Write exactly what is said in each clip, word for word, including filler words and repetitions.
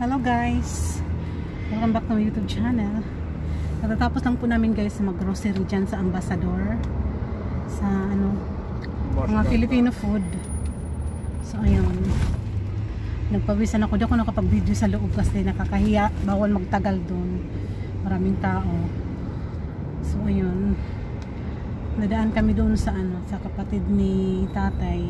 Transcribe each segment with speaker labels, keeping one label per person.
Speaker 1: Hello guys, welcome back to my YouTube channel. Natatapos lang po namin guys mag-grocery dyan sa Ambassador sa ano, mga Filipino food. So ayun, nagpawisan ako. Di ako nakapag-video sa loob kasi nakakahiya, bawal magtagal doon, maraming tao. So ayun, nadaan kami doon sa ano, sa kapatid ni tatay.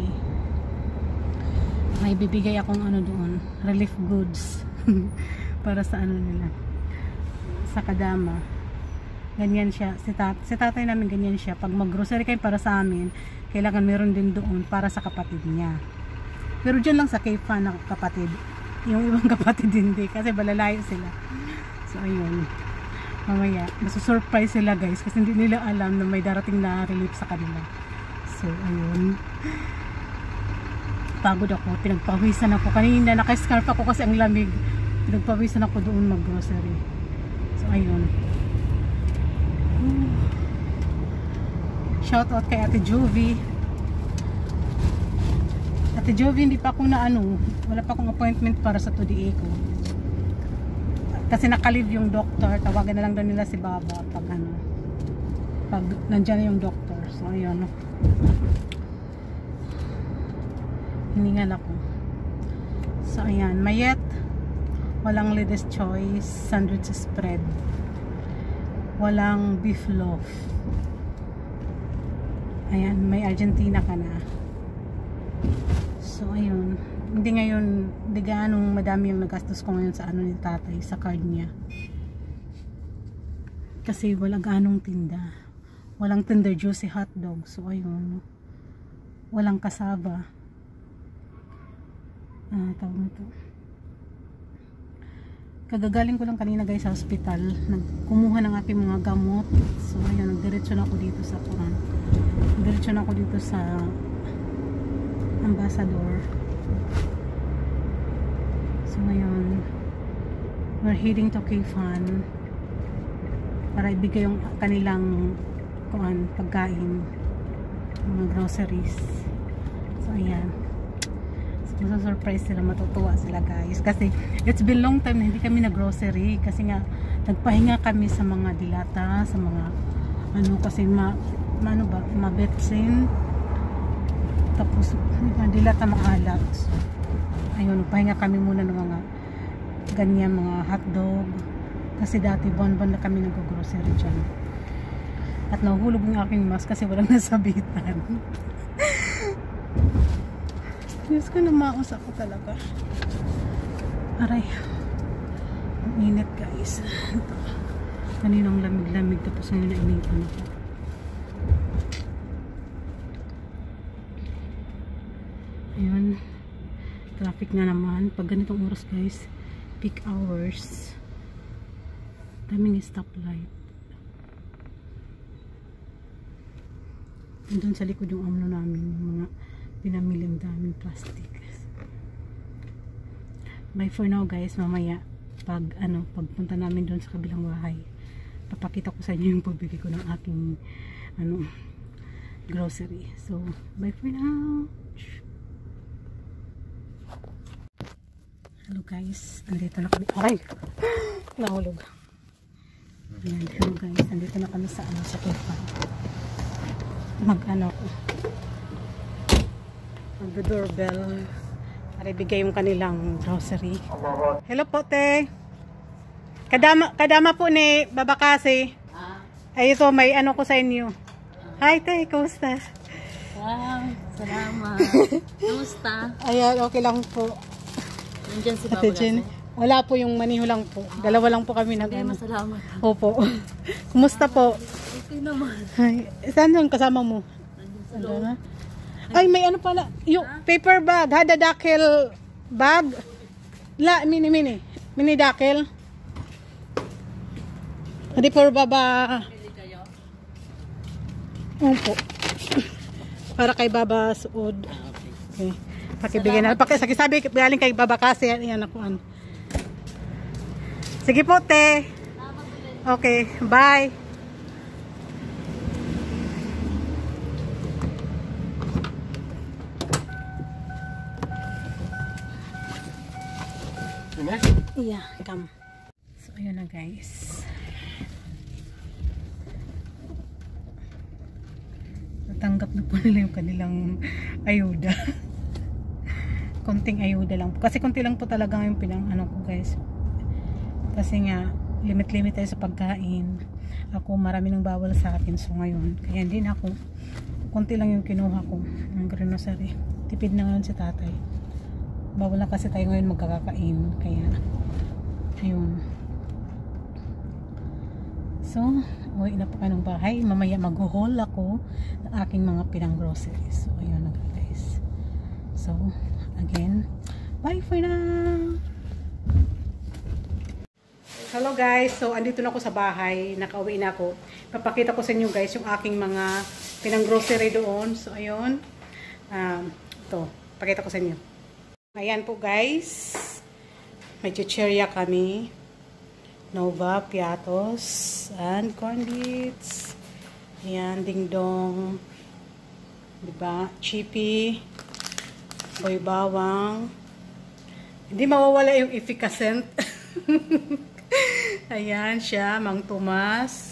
Speaker 1: May bibigay akong ano doon, relief goods para sa ano nila, sa kadama. Ganyan siya, si, tat si tatay namin ganyan siya. Pag mag-grocery kayo para sa amin, kailangan meron din doon para sa kapatid niya. Pero dyan lang sa K-Fan na kapatid, yung ibang kapatid hindi, kasi balalayo sila. So ayun, mamaya masusurprise sila guys, kasi hindi nila alam na may darating na relief sa kanila. So ayun, pagod ako, pinagpawisan ako kanina, naka-scarf ako kasi ang lamig. Pinagpawisan ako doon mag-grocery. So ayun, shout out kay Ate Jovi. Ate Jovi, hindi pa ako na ano, wala pa akong appointment para sa two-day ko kasi nakalive yung doctor. Tawagan na lang daw nila si Baba pag ano, pag nandyan yung doctor. So ayun, hiningal ako. So ayan, mayet walang Lady's Choice sandwich spread, walang beef loaf. Ayan, may Argentina ka na. So ayun, hindi ngayon, hindi gaanong madami yung nagastos ko ngayon sa ano ni tatay, sa card niya, kasi walang gaanong tinda, walang Tender Juicy hotdog. So ayun, walang kasaba. Ah, tawag nito, kagagaling ko lang kanina guys sa hospital, nagkumuha ng aking mga gamot. So ayun, nagdiretso na ako dito sa Quran, nagdiretso na ako dito sa Ambassador. So ngayon, we're heading to K-Fan para ibigay yung kanilang kuan, pagkain, mga groceries. So ayan, masasurprise sila, matutuwa sila guys, kasi it's been long time na hindi kami na grocery, kasi nga nagpahinga kami sa mga dilata, sa mga ano, kasi ma, ma ano ba, mabetsin, tapos dilata maalat. So ayun, nagpahinga kami muna ng mga ganyan, mga hotdog, kasi dati buwan-buwan na kami nag-grocery dyan. At nahuhulog yung aking mask kasi walang nasabitan. Diyos ko, namaos ako talaga. Aray, ang init guys. Ito, kaninang lamig-lamig, tapos ngayon na initan ako. Ayun, traffic na naman pag ganitong oras guys, peak hours, daming stoplight. Doon sa likod yung amno namin, yung mga pinamiling daming plastic. Bye for now guys. Mamaya pag ano, pagpunta namin doon sa kabilang bahay, papakita ko sa inyo yung pagbili ko ng aking ano, grocery. So bye for now. Hello guys, andito na kami. Ay, nahulog. Ayan, hello guys, andito na kami sa ano, sa K-Fan. Mag ano ko, mag-doorbell para ibigay yung kanilang grocery. Hello po te, kadama, kadama po ni Baba kasi. Ay ito, may ano ko sa inyo. Hi te, kumusta?
Speaker 2: Wow, salamat. Kumusta?
Speaker 1: Ayan, okay lang po.
Speaker 2: Nandiyan si Baba kasi.
Speaker 1: Wala po, yung maniho lang po. Dalawa lang po kami nag ano.
Speaker 2: Salamat.
Speaker 1: Opo. Kumusta po?
Speaker 2: Okay naman.
Speaker 1: Ay, saan yung kasama mo? Nandiyan na. Ay, may ano pala, yung paper bag, hada dakil bag. La, mini mini. Mini dakil. Hindi for Baba. Opo. Para kay Baba suod. Okay. Pakibigay na. Paki, sabi, galing kay Baba kasi, yan ako ano. Sige po, te. Okay, bye. Yeah, come. So, ayun na guys. Natanggap na po nila yung kanilang ayuda. Konting ayuda lang po. Kasi konti lang po talaga yung pinang ano ko guys. Kasi nga, limit-limit tayo sa pagkain. Ako, marami nang bawal sa akin. So, ngayon, kaya hindi na ako. Konti lang yung kinuha ko. Ang grocery. Tipid na ngayon si tatay. Bawal na kasi tayo ngayon magkakakain. Kaya, ayun. So, uwi na po kayo ng bahay. Mamaya mag-haul ako ng aking mga pinang groceries. So, ayun na guys. So, again, bye for now! Hello guys! So, andito na ako sa bahay. Nakauwi na ako. Papakita ko sa inyo guys yung aking mga pinang grocery doon. So, ayun. Um, ito. Pakita ko sa inyo. Ayan po guys. May chichirya kami. Nova, piatos, and corn bits. Ayan, dingdong. Diba? Chippy. Boy bawang. Hindi mawawala yung efficacent. Ayan siya, Mang Tomas.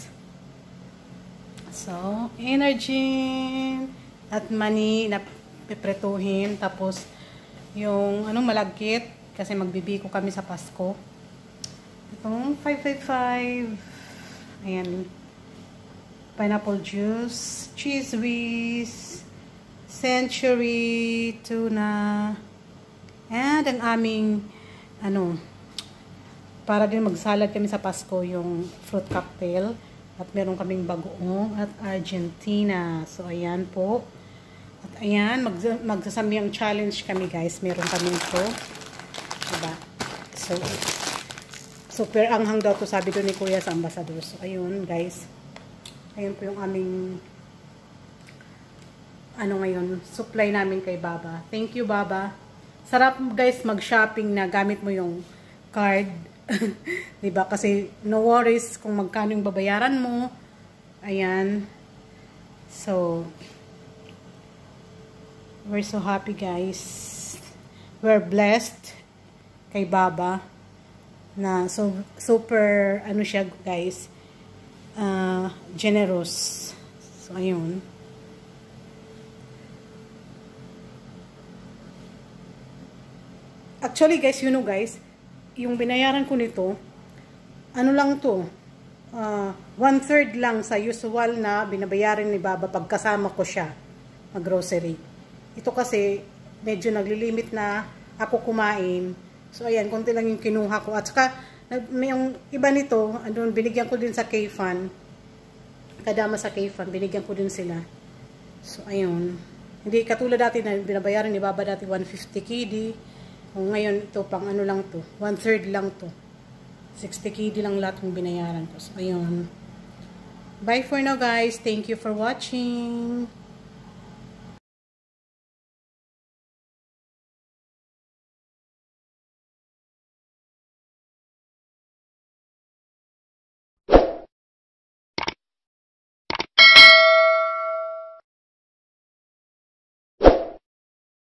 Speaker 1: So, energy at mani na pipretuhin. Tapos, yung anong malagkit. Kasi magbibiko kami sa Pasko. Itong five five five. Ayan. Pineapple juice. Cheese whiz. Century. Tuna. And ang aming ano, para din magsalad kami sa Pasko, yung fruit cocktail. At meron kaming bagoong at Argentina. So, ayan po. At ayan, mag magsasamyang challenge kami guys. Meron kami ito. Diba? So, super anghang daw to, sabi doon ni Kuya sa Ambassador. So, ayun guys. Ayun po yung aming ano ngayon, supply namin kay Baba. Thank you, Baba. Sarap guys mag-shopping na gamit mo yung card. Diba? Kasi no worries kung magkano yung babayaran mo. Ayan. So, we're so happy guys. We're blessed kay Baba. Na so, super, ano siya guys, uh, generous. So, ayun. Actually guys, you know guys, yung binayaran ko nito, ano lang to, uh, one third lang sa usual na binabayaran ni Baba pagkasama ko siya mag-grocery. Ito kasi, medyo naglilimit na ako kumain. So, ayan, konti lang yung kinuha ko. At saka, yung iba nito, andun, binigyan ko din sa K-Fan. Kadama sa K-Fan, binigyan ko din sila. So, ayun. Hindi katulad dati na binabayaran ni Baba dati one fifty K D. O, ngayon, ito pang ano lang to. one third lang to. sixty K D lang lahat ng binayaran ko. So, ayun. Bye for now, guys. Thank you for watching.